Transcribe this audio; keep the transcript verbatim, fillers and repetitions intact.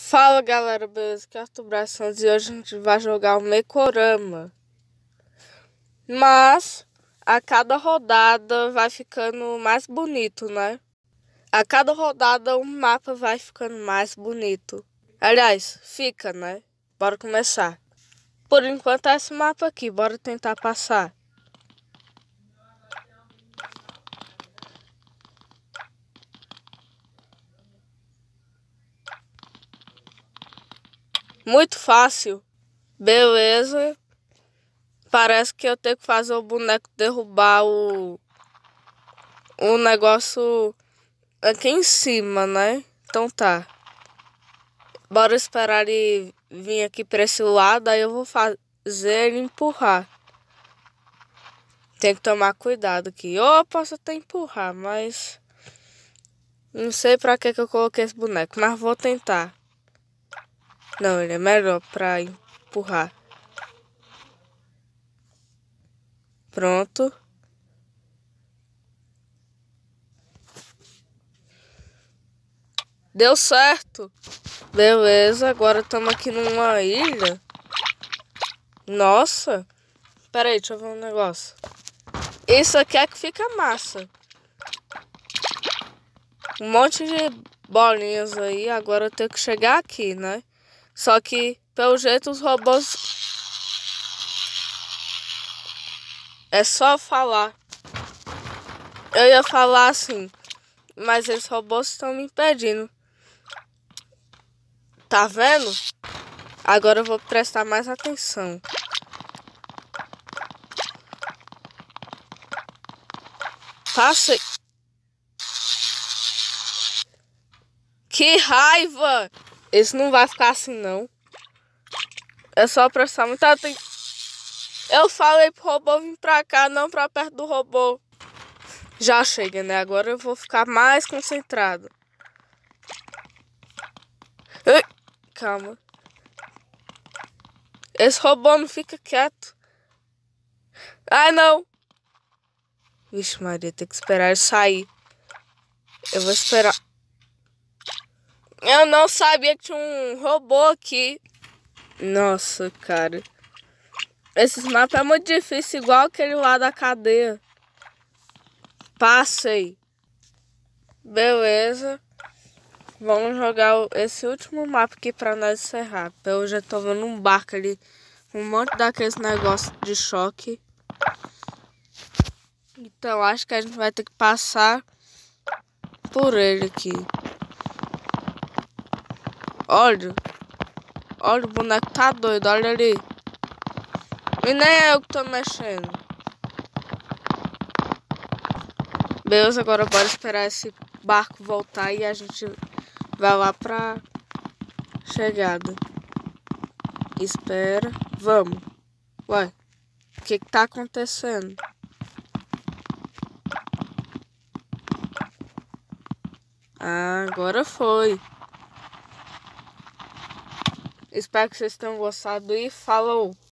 Fala galera, beleza? Aqui é Arthur Brações e hoje a gente vai jogar o Mekorama. Mas a cada rodada vai ficando mais bonito, né? A cada rodada o mapa vai ficando mais bonito. Aliás, fica, né? Bora começar. Por enquanto é esse mapa aqui, bora tentar passar. Muito fácil. Beleza. Parece que eu tenho que fazer o boneco derrubar o, o negócio aqui em cima, né? Então tá. Bora esperar ele vir aqui pra esse lado, aí eu vou fazer ele empurrar. Tem que tomar cuidado aqui. Eu posso até empurrar, mas não sei pra que que eu coloquei esse boneco, mas vou tentar. Não, ele é melhor pra empurrar. Pronto. Deu certo. Beleza, agora estamos aqui numa ilha. Nossa. Pera aí, deixa eu ver um negócio. Isso aqui é que fica massa. Um monte de bolinhas aí. Agora eu tenho que chegar aqui, né? Só que, pelo jeito, os robôs... É só falar. Eu ia falar assim, mas esses robôs estão me impedindo. Tá vendo? Agora eu vou prestar mais atenção. Passei. Que raiva! Esse não vai ficar assim, não. É só prestar muita atenção. Eu falei pro robô vir pra cá, não pra perto do robô. Já chega, né? Agora eu vou ficar mais concentrado. Ai, calma. Esse robô não fica quieto. Ai, não. Vixe Maria, tem que esperar ele sair. Eu vou esperar. Eu não sabia que tinha um robô aqui. Nossa, cara. Esses mapas é muito difícil, igual aquele lá da cadeia. Passei. Beleza. Vamos jogar esse último mapa aqui pra nós encerrar. Eu já tô vendo um barco ali. Um monte daqueles negócios de choque. Então acho que a gente vai ter que passar por ele aqui. Olha. Olha, o boneco tá doido, olha ali. E nem é eu que tô mexendo. Beleza, agora bora esperar esse barco voltar e a gente vai lá pra chegada. Espera. Vamos. Ué, o que que tá acontecendo? Ah, agora foi. Espero que vocês tenham gostado e falou!